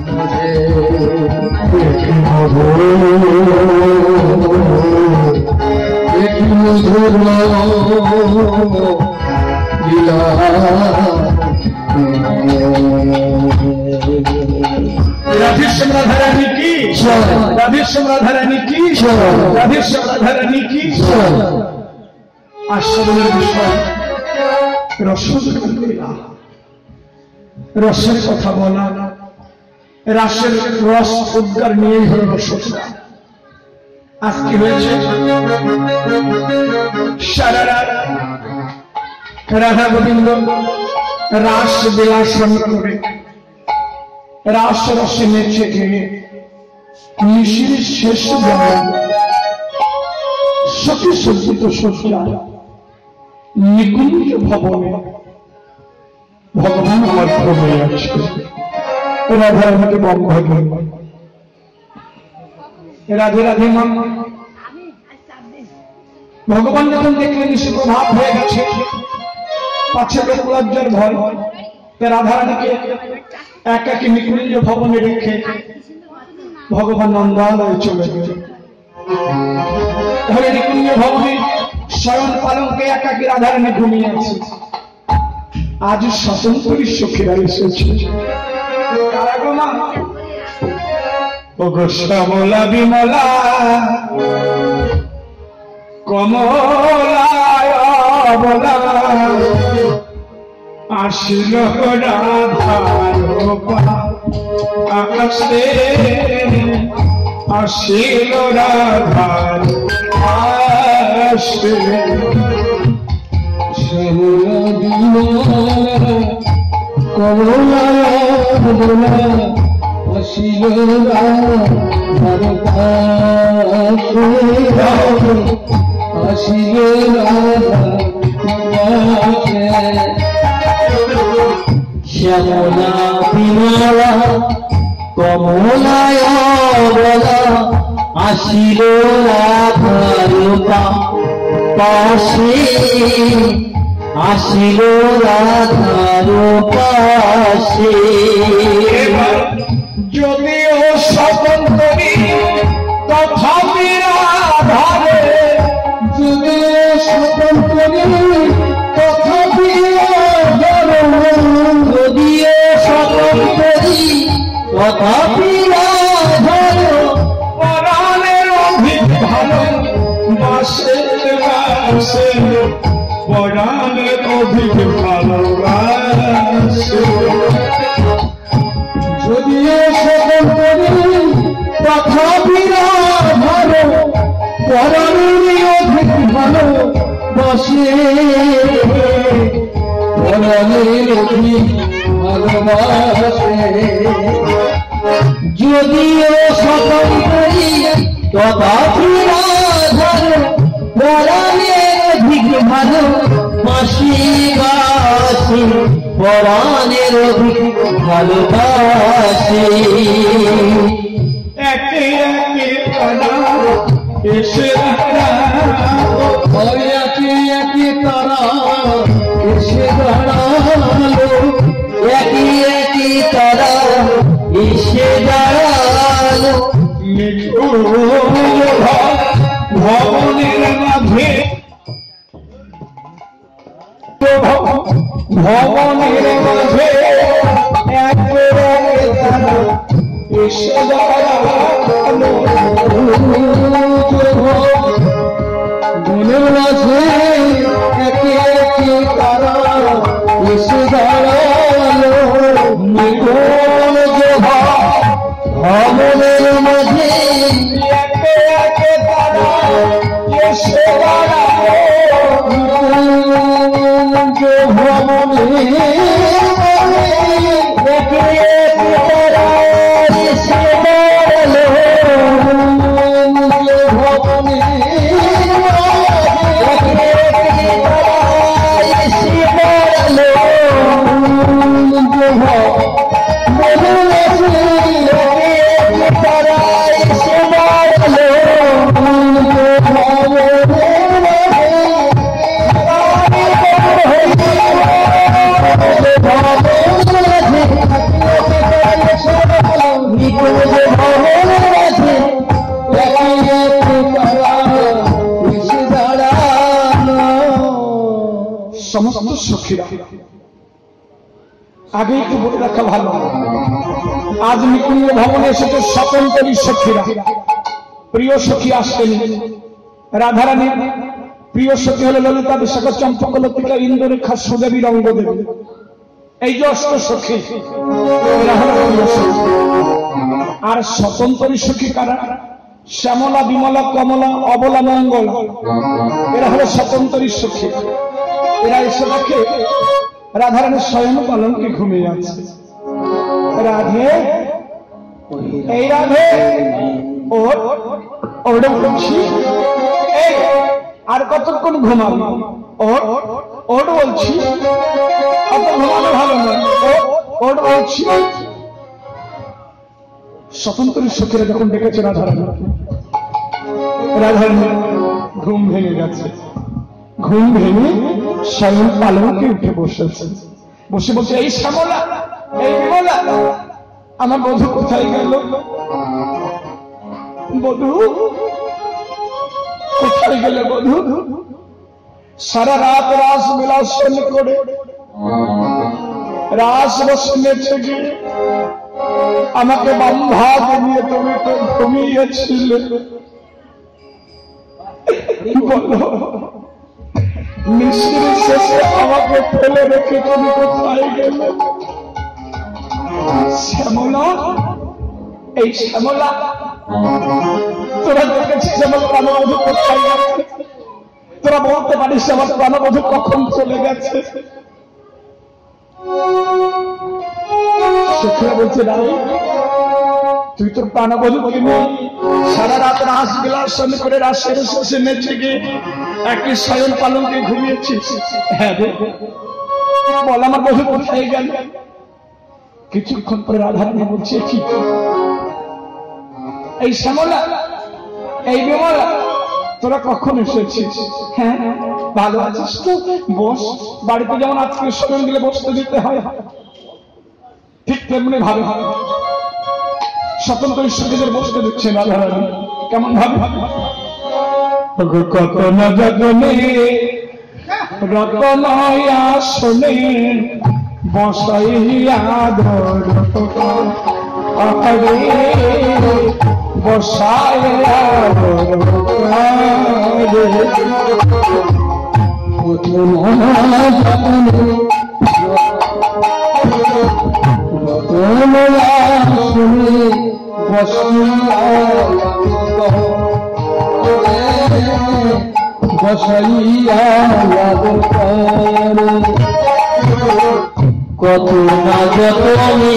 রাধেশ্যাম রাধারানী কি, রাধেশ্যাম রাধারানী কি, রাধেশ্যাম রাধারানী কি। আশ্রমের বিষয় রসের কথা বলা, রাসের রস উদ্গার নিয়েই হল রসটা। আজ কি হয়েছে, সারা রাত রাধা গোবিন্দ রাস বিলাসন করে রাস রসে নেচে খেয়ে নিশির শেষ বেলায় সখী সজ্জিত সজ্জায় নিকুঞ্জ ভবনে ভগবান আমার ক্রমে আছে। রাধা রাধাকে বন্ধ রাধে রাধে মা। ভগবান যখন দেখলেন সে প্রভাব হয়ে গেছে, পাছে লোক লজ্জার ভয়, রাধারানীকে একাকী নিকুঞ্জ ভবনে রেখে ভগবান নন্দালয়ে চলে গেলেন। তাহলে নিকুঞ্জ ভবনে শয়ন পালঙ্কে একাকী রাধারানী ঘুমিয়ে আছে। আজ স্বতন্ত্রী সখীরা এসেছে। শ্যামলা বিমলা কমলায় বলা আসিল রাধার আকাশে, আসিল রাধার আসে। শ্যামলা বিমলা কমলায় বলা আসিল রাধার কাছে, আসিল রাধার কাছে। শ্যামলা বিমলা কমলায় বলা আসিল রাধার পাশে, আসিল রাধার পাশে। যদিও স্বতন্ত্রী তথাপি রাধারে, যদিও স্বতন্ত্রী তথাপি রাধারে, যদিও স্বতন্ত্রী তথাপি রাধারে। পরাণের অধিক ভালো বাসে বাসে, পরাণের অধিক ভালোবাসে। যদিও স্বতন্ত্রী তথাপি রাধারে, পরাণের অধিক ভালোবাসে, পরাণের অধিক ভালোবাসে। যদিও স্বতন্ত্রী তথাপি রাধারে, পরাণের অধিক ভালোবাসি বাসি, পরাণের অধিক ভালোবাসি। একে একে তারা এসে দাঁড়ালো, একে একে তারা এসে দাঁড়ালো, একে একে তারা এসে দাঁড়ালো। ভবনের মাঝে, ভবনের মাঝে এসে দাঁড়ালো, মনের মাঝে একে একে তারা এসে দাঁড়ালো। ভবনের মাঝে একে একে তারা এসে দাঁড়ালো, ভবনের একে একে তারা এসে দাঁড়ালো, ভবনের একে একে তারা এসে দাঁড়ালো। মনের মাঝে একে একে আগে একটু বলে রাখা ভালো, আজ নিকুঞ্জ ভবনে এসেছে স্বতন্ত্রী সখীরা। প্রিয় সখী আসতেনি, রাধারানীর প্রিয় সখী হলো ললিতা, বিশাখা, চম্পকলতিকা, ইন্দ্ররেখা, সুদেবী, রঙ্গদেবী। এই যে অষ্ট সখী, এরা হলো প্রিয় সখী। আর স্বতন্ত্রী সখী কারা? শ্যামলা, বিমলা, কমলা, অবলা, মঙ্গলা, এরা হলো স্বতন্ত্রী সখী। এরা এসে দেখে রাধারানীর শয়ন পালঙ্কে ঘুমিয়ে আছে। রাধে, এই রাধে, ওটা বলছি, এই আর কতক্ষণ ঘুমাবি? ওটা বলছি, অত ঘুমানো ভালো নয়, ওটা বলছি। স্বতন্ত্রী সখীরা যখন ডেকেছে রাধারানী, রাধারানী ঘুম ভেঙে গেছে। ঘুম ভেঙে শয়ন পালঙ্কে উঠে বসেছে। বসে বলছে, এই শ্যামলা, এই বিমলা, আমার বধূ কোথায় গেল? বধূ কোথায় গেলে? বধূ সারা রাত রাস বিলাসন করে রাস রসনেছে গিয়ে আমাকে বাম্ভাগ নিয়ে তুমি তো ঘুমিয়েছিলে। বলো, মিশ্রি শেষে আমাকে ফেলে রেখে তুমি কোথায় গেলে? শ্যামলা, এই শ্যামলা, তোরা দেখেছিস আমার প্রাণবধূ কোথায় গেছে? তোরা বলতে পারিস আমার প্রাণবধূ কখন চলে গেছে? সখীরা বলছে, রাই, তুই তোর প্রাণবধূকে নিয়ে সারা রাত রাস বিলাসন করে রাসের শেষে নেচে গিয়ে একটি শয়ন পালঙ্কে ঘুমিয়েছিস। হ্যাঁ রে, বল আমার বধূ কোথায় গেল? কিছুক্ষণ পরে রাধারানী বলছে, কি এই শ্যামলা, এই বিমলা, তোরা কখন এসেছিস? হ্যাঁ, ভালো আছিস তো? বস, বাড়িতে যেমন আত্মীয় স্বজন গেলে বসতে দিতে হয়, ঠিক তেমনি ভাবে স্বতন্ত্রী সখীদের বসতে দিচ্ছে রাধারানী। কেমন ভাবে? কত না যতনে রতন আসনে বসাইয়া ধর বসাইয়া বসাইয়া কত না যতনে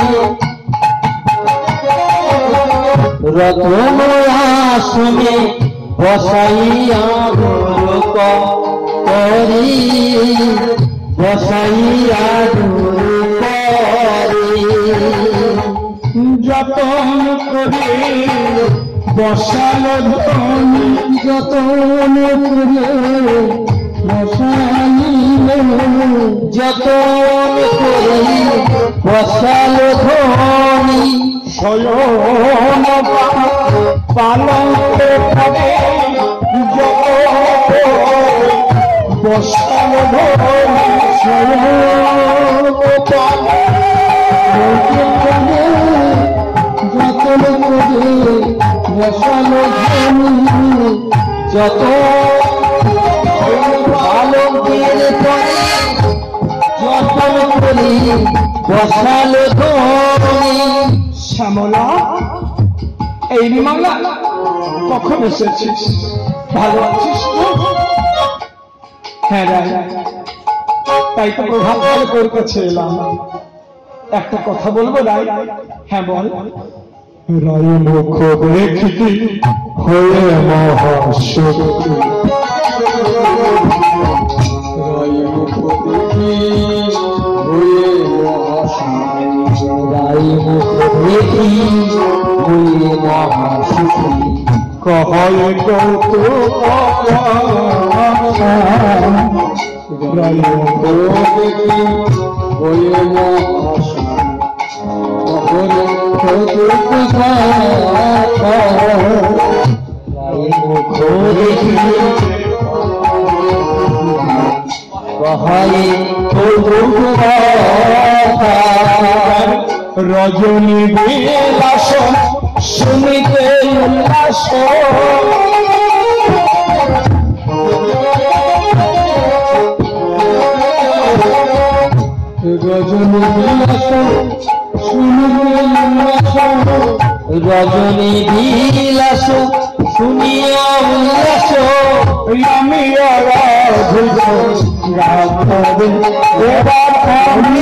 রতন আসনে বসাইয়া করি বসাইয়া যতন করে বসালো ধনী, যতন করে বসাইল, যতন করে বসালো ধনী শয়ন পালঙ্কে পড়ে বসালো ধনী শয়ন যতন করে বসালো ধনী, যত পালঙ্কের পরে যতন করে বসালো ধনী। শ্যামলা, এই বিমলা, কখন এসেছিস? ভালো আছিস তো? হ্যাঁ রাই, তাই তো প্রভাব ভালো তোর কাছে এলাম। একটা কথা বলবো রাই? হ্যাঁ বল। রাই মুখ দেখি হয়ে মহাশক্তি, রাই মুখ দেখি হয়ে মহাশক্তি, রাই মুখ দেখি হয়ে মহাশক্তি, কহয় কৌতুক রাই মুখ দেখি হয়ে মহাশক্তি, কহয় কথা রজনী বিলাস শুনিতে উল্লাস রজনী বিলাস শুনিতে উল্লাস রজনী বিলাস শুনিয়া উল্লাস আমি এবার আমি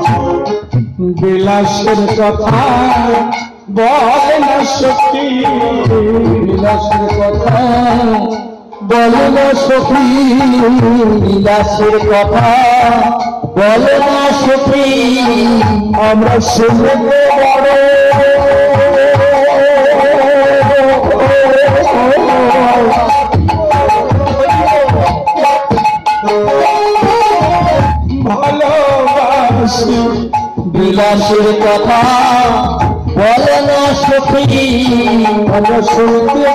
বিলাসের কথা বলে না সখী বিলাসের কথা বলে না সখী বিলাসের কথা বলে না সখী আমরা শুনতে বড় ভালোবাসি বিলাসের কথা বলে না সখী আমরা শুনতে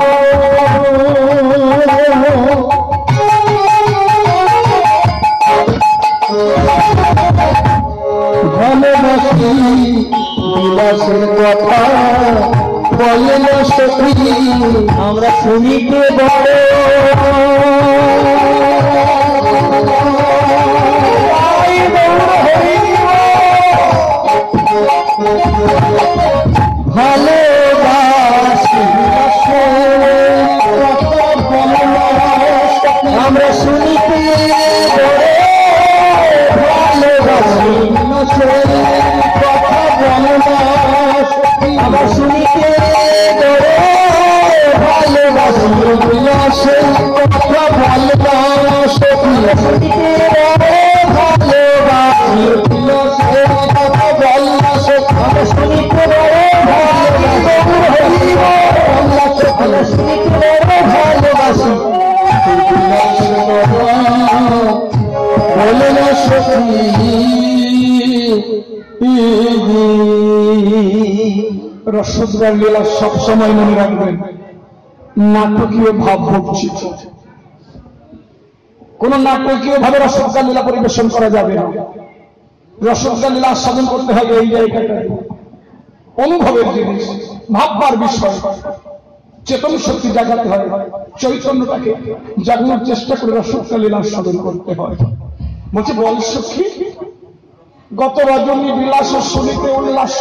ভালোবাসি বিলাসের কথা বলে না সখী আমরা শুনিতে বড় ভালোবাসি আমরা শুনিতে ভালোবাসি কথা বলে না আমরা শুনিতে ভালোবাসি বিলাসের কথা বলে না সখী শুনিতে ভালোবাসি বিলাসের কথা বলে না সখী আমরা শুনিতে ভালোবাসি বলে না সখী রসগোল্লার লীলা সবসময় মনে রাখবেন নাটকীয় ভাব ভক্তি কোন নাটকীয় ভাবে রসগোল্লার লীলা পরিবেশন করা যাবে না রসগোল্লার লীলা আস্বাদন করতে হবে এই জায়গাটা অনুভবের জিনিস ভাববার বিষয় চেতন শক্তি জাগাতে হয় চৈতন্যটাকে জাগানোর চেষ্টা করে রসগোল্লার লীলা আস্বাদন করতে হয় বলছে বল সখী গত রজনী বিলাস শুনিতে উল্লাস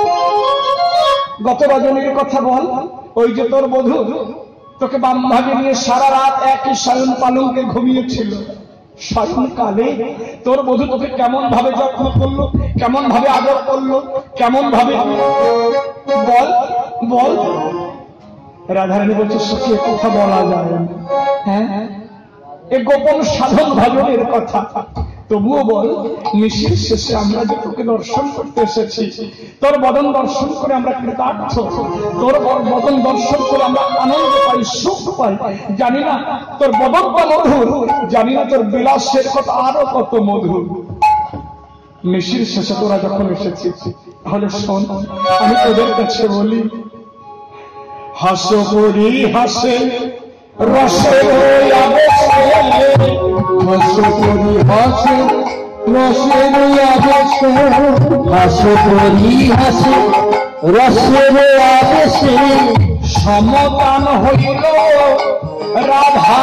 গত রজনীর কথা বল ওই যে তোর বধূ তোকে বাম ভাগে নিয়ে সারা রাত একই শয়ন পালঙ্কে ঘুমিয়েছিল শয়নকালে তোর বধূ তোকে কেমন ভাবে যত্ন করলো কেমন ভাবে আদর করলো কেমন ভাবে বল বল রাধারানী বলছে সখী কথা বলা যায় না হ্যাঁ এ গোপন সাধন ভজনের কথা তবুও বল নিশির শেষে আমরা যে তোকে দর্শন করতে এসেছি তোর বদন দর্শন করে আমরা কৃতার্থ তোর বদন দর্শন করে আমরা আনন্দ পাই সুখ পাই জানি না তোর বদনটা মধুর জানি না তোর বিলাসের কথা আরো কত মধুর নিশির শেষে তোরা যখন এসেছিস তাহলে শোন আমি তোদের কাছে বলি হাসো করি হাসে রসে হাসো করি হাসে রসের আবেশে হাসো করি হাসে রসের আবেশে সমতান হইল রাধা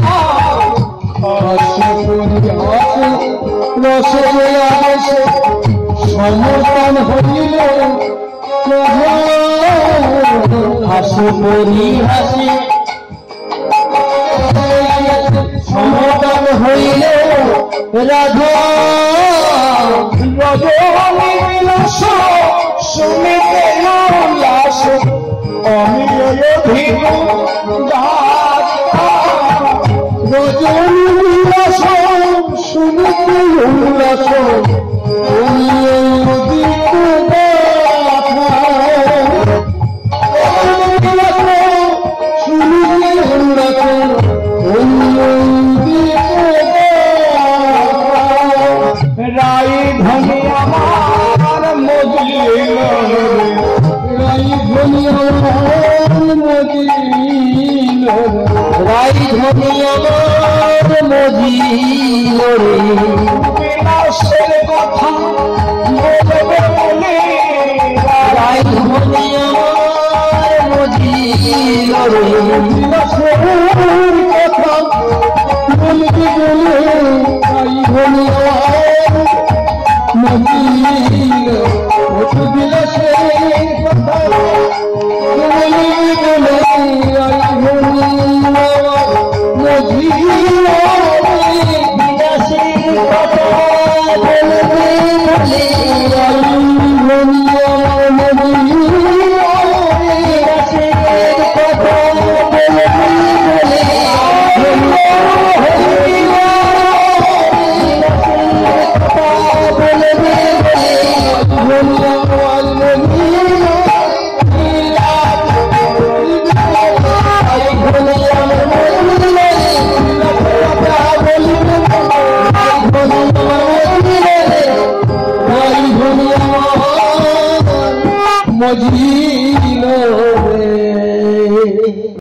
হাসো করি হাসে রসের আবেশে সমতান হইল হাসো করি হাসে সমতান হইল রাধা রজনী বিলাস শুনিতে উল্লাস অমিল রজনী বিলাস শুনিতে উল্লাস রাই ধনী আমার মজলিল রাই ধনী আমার মজিল রাই ধনী আমার মজিল বিলাসের কথা কথা বলবি বলে তাই বলি মজির ওঠু দিল সেই কথা বলবি বলে তাই বলি মজির বিরাসের কথা বলবি বলে তাই বলি মজি